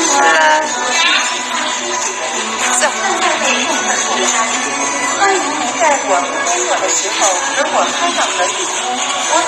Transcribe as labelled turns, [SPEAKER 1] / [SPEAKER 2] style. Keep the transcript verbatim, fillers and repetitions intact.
[SPEAKER 1] 来，走。
[SPEAKER 2] 欢迎您在我们工作的时候和我拍照合影。我